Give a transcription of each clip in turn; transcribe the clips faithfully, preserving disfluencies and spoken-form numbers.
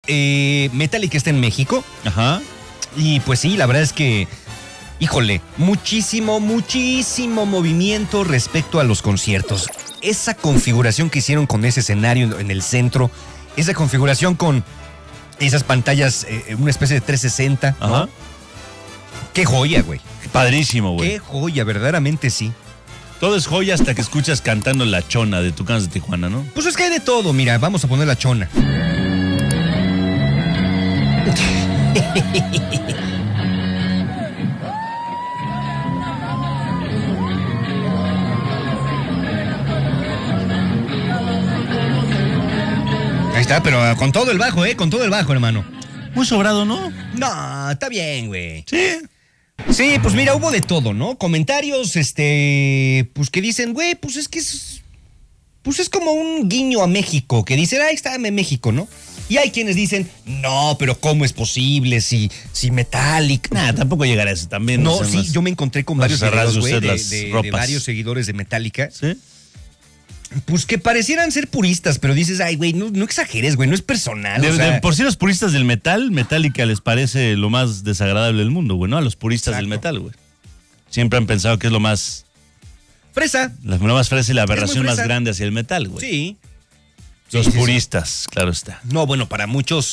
eh, Metallica está en México. Ajá. Y pues sí, la verdad es que, híjole, muchísimo, muchísimo movimiento respecto a los conciertos. Esa configuración que hicieron con ese escenario en el centro, esa configuración con esas pantallas, eh, una especie de trescientos sesenta, ¿no? Ajá. Qué joya, güey. Padrísimo, güey. Qué joya, verdaderamente sí. Todo es joya hasta que escuchas cantando La Chona de Tucanes de Tijuana, ¿no? Pues es que hay de todo, mira, vamos a poner la chona. Ahí está, pero con todo el bajo, ¿eh? Con todo el bajo, hermano. Muy sobrado, ¿no? No, está bien, güey. Sí. Sí, pues mira, hubo de todo, ¿no? Comentarios, este, pues que dicen, güey, pues es que es, pues es como un guiño a México, que dicen, ahí está en México, ¿no? Y hay quienes dicen, no, pero ¿cómo es posible si, si Metallica? Nah, tampoco llegará a eso también. No, o sea, sí, más- yo me encontré con más varios cerradas videos, güey, usted de, las de- de ropas. varios seguidores de Metallica. ¿Sí? Pues que parecieran ser puristas, pero dices, ay, güey, no, no exageres, güey, no es personal. De, o sea, de- por si los puristas del metal, Metallica les parece lo más desagradable del mundo, güey, ¿no? A los puristas Exacto. del metal, güey. Siempre han pensado que es lo más, fresa. la, lo más fresa y la aberración más fresa. grande hacia el metal, güey. Sí. Los Sí, sí, sí. puristas, claro está. No, bueno, para muchos,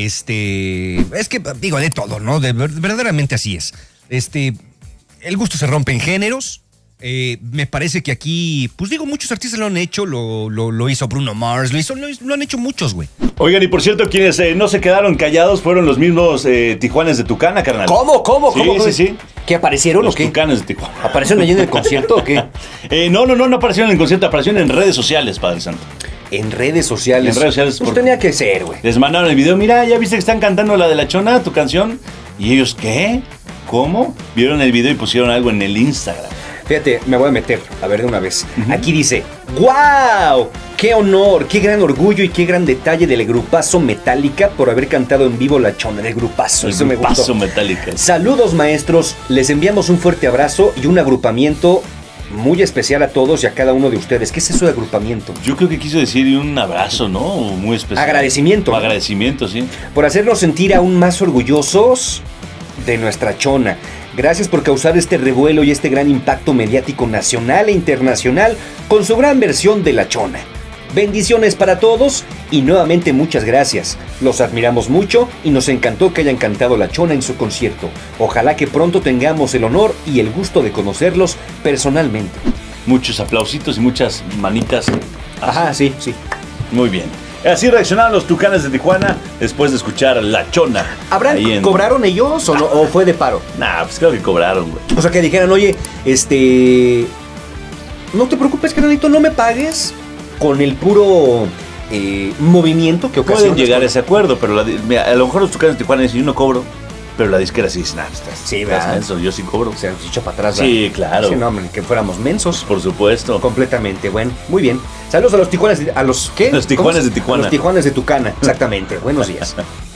este, es que digo de todo, ¿no? De, verdaderamente así es. Este, el gusto se rompe en géneros. Eh, me parece que aquí, pues digo, muchos artistas lo han hecho, lo, lo, lo hizo Bruno Mars, lo, hizo, lo, lo han hecho muchos, güey. Oigan, y por cierto, quienes eh, no se quedaron callados fueron los mismos eh, Tijuanes de Tucana, carnal. ¿Cómo? ¿Cómo? Sí, ¿Cómo? sí, sí. ¿Qué aparecieron Los o qué? Tucanes de Tijuana. ¿Aparecieron allí en el concierto o qué? Eh, no, no, no, no aparecieron en el concierto, aparecieron en redes sociales, Padre Santo. En redes sociales. En redes sociales, Pues por- tenía que ser, güey. Les mandaron el video, mira, ya viste que están cantando la de La Chona, tu canción. Y ellos, ¿qué? ¿Cómo? Vieron el video y pusieron algo en el Instagram. Fíjate, me voy a meter, a ver de una vez. Aquí dice, ¡wow! ¡Qué honor! ¡Qué gran orgullo y qué gran detalle del grupazo Metallica por haber cantado en vivo La Chona del grupazo! Eso me gustó. Paso Metallica. Saludos, maestros. Les enviamos un fuerte abrazo y un agrupamiento muy especial a todos y a cada uno de ustedes. ¿Qué es eso de agrupamiento? Yo creo que quiso decir un abrazo, ¿no? Muy especial. Agradecimiento, O ¿no? agradecimiento, sí. Por hacernos sentir aún más orgullosos de nuestra Chona. Gracias por causar este revuelo y este gran impacto mediático nacional e internacional con su gran versión de La Chona. Bendiciones para todos y nuevamente muchas gracias. Los admiramos mucho y nos encantó que hayan cantado La Chona en su concierto. Ojalá que pronto tengamos el honor y el gusto de conocerlos personalmente. Muchos aplausitos y muchas manitas. Ajá, sí, sí. Muy bien. Así reaccionaron los Tucanes de Tijuana después de escuchar La Chona. ¿Habrán Ahí en- cobraron ellos o, no, o fue de paro? Nah, pues creo que cobraron, güey. O sea, que dijeran, oye, este... No te preocupes, carnalito, no me pagues con el puro eh, movimiento que ocasiona. Pueden llegar a ese acuerdo, pero la di- mira, a lo mejor los Tucanes de Tijuana dicen, yo no cobro. Pero la disquera sí dice, nah, estás, Sí, estás ¿verdad? menso, yo sí cobro. Se han dicho para atrás. Sí, ¿verdad? claro. Sí, no, hombre, que fuéramos mensos. Por supuesto. Completamente, bueno, muy bien. Saludos a los tijuanes, de- a los ¿qué? Los tijuanes ¿Cómo se- de Tijuana. A los tijuanes de Tucana, exactamente. Buenos días.